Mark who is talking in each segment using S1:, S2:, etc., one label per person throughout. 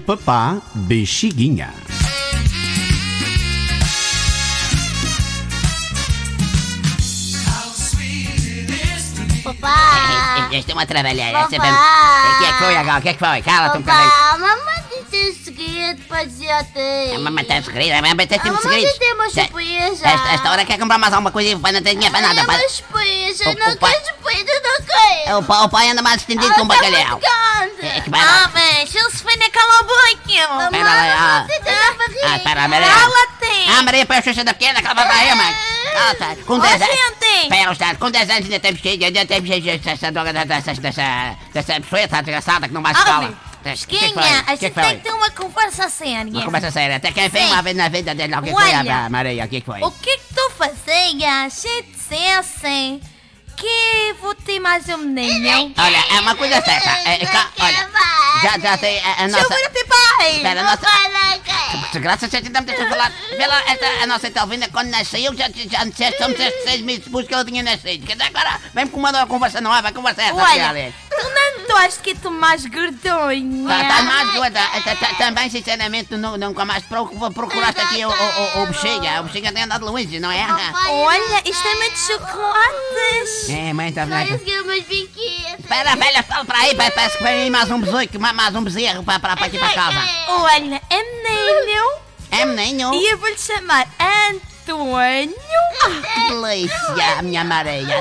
S1: Papá Bexiguinha.
S2: Papá!
S3: Estou a trabalhar.
S2: Papá!
S3: O que é que foi agora? O que é que foi? Cala-te um bocadinho.
S2: Papá, mamãe disse um segredo para dizer a ti.
S3: A mamãe tem segredo, a mamãe tem
S2: A mamãe
S3: segredos.
S2: tem uma surpresa.
S3: Esta hora quer comprar mais alguma coisa e o pai não tem dinheiro para nada.
S2: É
S3: Pai.
S2: uma surpresa,
S3: O
S2: não
S3: pai-
S2: quero surpresa, não quero.
S3: O pai anda mais estendido com um bacalhau. É que vai lá.
S4: Mas ele se foi naquela boca.
S3: Espera lá,
S2: Você tá barriga.
S3: espera a Maria.
S4: Cala-te.
S3: Maria, põe a xuxa da pequena, que ela vai barrer, mãe. Cala-te. Com 10 anos.
S4: gente.
S3: Espera, Estado, com 10 anos ainda temos cheio, ainda temos cheio dessa droga, dessa pessoa, essa desgraçada que não vai à escola.
S4: Esquinha, a gente tem que ter uma conversa séria.
S3: Uma conversa séria, até quem fez
S4: Sim.
S3: uma vez na vida dele, o que foi,
S4: Olha,
S3: Maria, o que foi?
S4: O que tu fazia se dissessem que vou ter mais um menino?
S3: Olha, é uma coisa certa, olha, já sei, a nossa...
S4: Eu vou ter pai.
S3: Espera, a nossa...
S2: Papai, não quero.
S3: Graças a Deus, não me deixa falar. A nossa Telvina, quando nasceu, já me disseste, só me disseste 6 meses depois que ela tinha nascido. Quer dizer, agora, vem-me com uma conversa não é, vai conversar essa,
S4: Olha, tu não notaste que tu mais gordinha?
S3: Está mais gorda. Também, sinceramente, tu nunca mais procuraste aqui o Bexiga. O Bexiga tem andado longe, não é?
S4: Olha, isto é muito chocolates.
S3: É, mãe, está
S2: Olha,
S3: vendo?
S2: os meus brinquedos.
S3: Espera, velha, fala para aí, parece que vem aí mais um bezoico, mais um bezerro para aqui para casa.
S4: Olha, é menino.
S3: É, menino?
S4: E eu vou-lhe chamar Antônio
S3: Que delícia, minha Maria.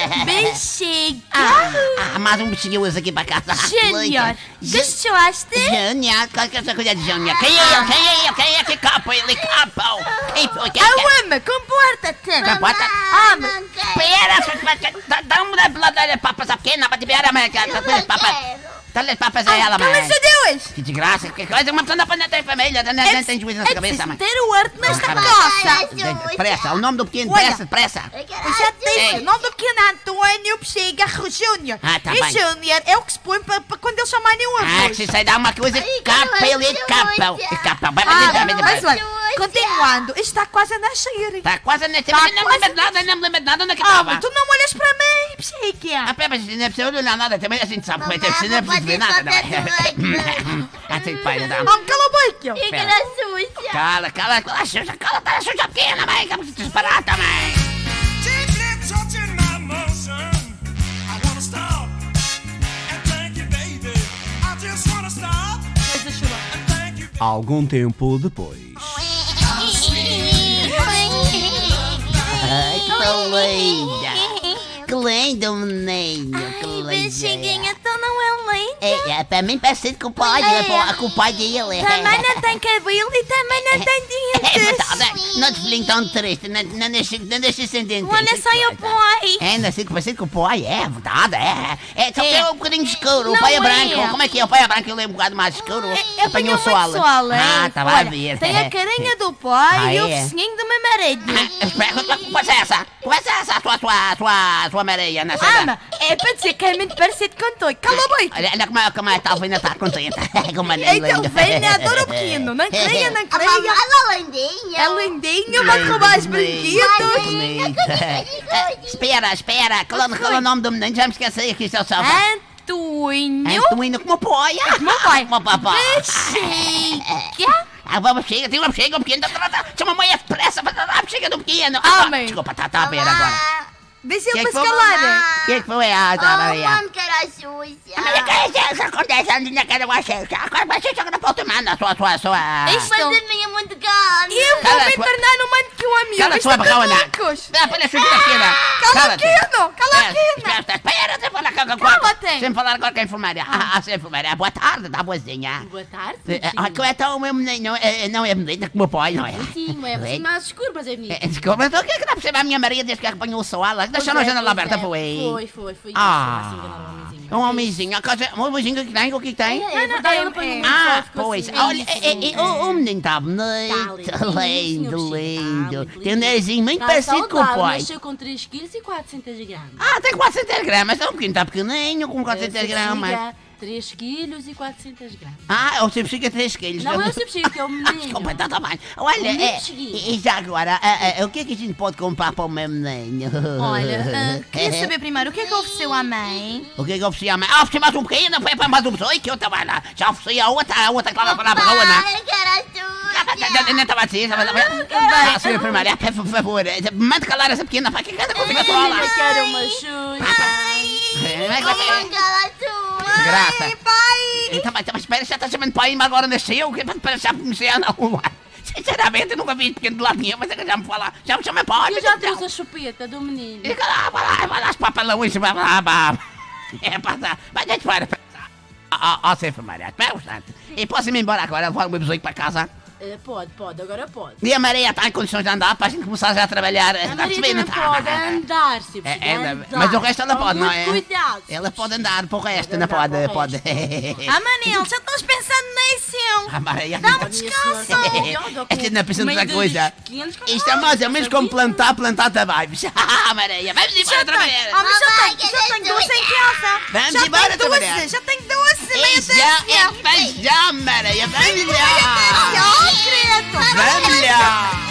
S4: Bexiga.
S3: Mais um bexiguinho aqui para casa.
S4: Júnior. Gostaste?
S3: Júnior, qual que é essa coisa de Júnior? Quem é ele? Quem é ele? Quem é que capa ele? Capa! Quem foi? Quem é?
S4: Ama, comporta-te.
S3: Comporta?
S4: Ama.
S2: Não quero.
S3: Espera, dá-me da papas a pequena, para te ver a mãe. Dá-lhe papas a ela, mãe.
S4: Cala-se a Deus.
S3: Que desgraça, que coisa, uma pessoa não tem família, não tem juízo na
S4: É
S3: cabeça,
S4: preciso
S3: mãe.
S4: ter o arte nesta
S3: Tá bem.
S4: coça.
S3: Pressa, o nome do pequeno,
S4: Olha.
S3: pressa.
S4: Eu já te disse, o nome do pequeno Antônio Bexiga Júnior.
S3: Ah, tá
S4: E
S3: bem.
S4: Júnior é o que se põe para quando eles chamarem um
S3: Ah,
S4: avô.
S3: se sai dar uma coisa, capa ele, capa. Capa, vai,
S4: Mas olha, continuando, isto está quase a nascer.
S3: Tá quase nesse
S4: Tá
S3: mas não me lembro
S4: quase-
S3: de nada, não me lembro de nada, onde é que
S4: Ah,
S3: estava?
S4: mas tu não olhas para mim, Bexiga.
S3: Ah, pera, mas não é preciso olhar nada, também a gente sabe como é que é preciso, não é preciso ver nada, não é? Assim, pai, não dá.
S4: Cala a boca.
S2: Fica na suja.
S3: Cala, Xuxa, cala, tá na Xuxa pequena, mãe, que é muito disparata, mãe.
S5: Deeply touching my emotion. I wanna stop and thank you, baby. I just wanna stop and thank you.
S1: Algum tempo depois.
S3: Ai, que linda. Que lindo, menino, que lindo.
S4: Bexiguinha, tu não é lindo?
S3: É, para mim parecido com o pai, com o pai dele.
S4: Também não tem cabelo e também não tem
S3: É
S4: dentes.
S3: verdade, não te filinho tão triste, não deixe sem dente.
S4: Olha só o pai.
S3: É, nascido parecido com o pai, é verdade, é. Só que é um bocadinho escuro, o
S4: Não
S3: pai é
S4: é.
S3: branco. Como é que é? O pai é branco, ele é um bocado mais escuro. Apanhou sol. Ah, estava a ver.
S4: Tem a carinha do pai e o
S3: Ah, é?
S4: focinho do meu marido.
S3: Espera, conversa é essa? Conversa é essa, a sua Maria, na
S4: Ama, é para dizer que é muito parecido com tu. Cala a boca.
S3: Olha como é que a Alvina está contente. Como é
S4: Então vem, adora o pequeno. Não creia, não
S2: A
S4: creia.
S2: mamãe é lindinha.
S4: É lindinho, vai roubar os brinquedos.
S3: Espera, qual é o nome do menino? Já me esqueci aqui, seu salva.
S4: Antônio.
S3: Antônio, como pai.
S4: Meu pai.
S3: Como papai.
S4: Bexiga.
S3: Ah, vamos, chega, tem uma bexiga, o pequeno. Chama a mãe a pressa para dar a bexiga do pequeno.
S4: Mãe.
S3: Desculpa, está a ver agora.
S4: Deixa ele
S3: Que
S4: para
S3: foi?
S4: escalar.
S3: O que foi a Maria?
S2: Mamãe quer a suja.
S3: Mas que é isso? Acontece, ainda quero uma checa. Agora vai ser que não pode tomar na sua...
S4: Isto-
S2: Mas a minha é muito grande.
S4: Eu vou
S3: Cala
S4: me
S3: a sua-
S4: tornar no mano que o amigo.
S3: Cala a
S4: Isto
S3: sua
S4: é
S3: boca, Ana.
S4: malucos.
S3: Dá para a chuva da pequena.
S4: Cala a quina.
S3: Espera, sem falar com
S4: Cala-te.
S3: sem falar agora com a enfermeira. Sem enfermeira. Boa tarde, dá boazinha.
S6: Boa tarde.
S3: Então o meu menino não é menino como o pai, não é?
S6: Sim, é mais escuro, mas é bonito.
S3: Desculpa, então o que é que dá para ser a minha Maria desde que apanhou o sol? Deixou a janela aberta, foi?
S6: Foi.
S3: Ah,
S6: Assim, enganar um homenzinho.
S3: um homenzinho. Um homenzinho que tem, o que tem?
S6: É verdade, ela põe um
S3: Ah,
S6: só, ficou
S3: pois.
S6: assim,
S3: Olha,
S6: isso.
S3: o menino está bonito.
S6: Tá
S3: Lindo,
S6: lindo,
S3: lindo. Tem um narizinho muito
S6: Tá
S3: parecido com o
S6: saudável,
S3: pai.
S6: nasceu com 3 kg e 400 gramas.
S3: Ah, tem 400 gramas. É um pequeno, está pequenininho, com 400 gramas.
S6: 3 quilos e 400 gramas.
S3: Ah, o seu bexiga 3 quilos.
S6: Não é o seu bexiga, que é o menino.
S3: Desculpa, então tá bem. Olha,
S6: menino bexiguinha.
S3: e já agora, o que é que a gente pode comprar para o meu menino?
S4: Olha, queria saber primeiro o que é que ofereceu à mãe?
S3: O que é que ofereci à mãe? Ah, ofereci mais um bocadinho, foi para mais um besouro, que eu também lá. Já ofereci a outra que lá para a rua, não.
S2: Ai, cara,
S3: Não estava assim, estava senhora primária, por favor, mande calar essa pequena, para que cada coisa vai falar.
S6: Eu quero uma Xuxa.
S3: Graça. Então, mas espera, já está chamando pai, mas agora nasceu, que para já comecei a não. Sinceramente, eu nunca vi pequeno de lado nenhum, mas é que já me fala, já me chama pai.
S6: Eu já trouxe a chupeta do menino.
S3: E vai lá, os papelões, vai lá. É, passa, vai deixa fora. Ó, sem enfermaria, é bastante. E posso ir embora agora, vou o meu besouro para casa.
S6: Pode, agora pode.
S3: E a Maria está em condições de andar para a gente começar já a trabalhar.
S6: A Maria também pode andar, se
S3: mas o resto ela pode, não é?
S6: Cuidado.
S3: Ela pode andar, para o resto não pode.
S4: Ah, Manel, já estás pensando nisso?
S3: A Maria
S4: Dá-me descanso.
S3: É que não precisa de outra coisa. Isto é mais ou menos como plantar trabalhos. Maria, vamos embora trabalhar.
S4: Ah, mas já tenho 2 em casa.
S3: Vamos embora trabalhar.
S4: Já tenho 2 sementes.
S3: Já, Maria, vamos lá.
S4: Oh, credo.
S3: Vamos lá.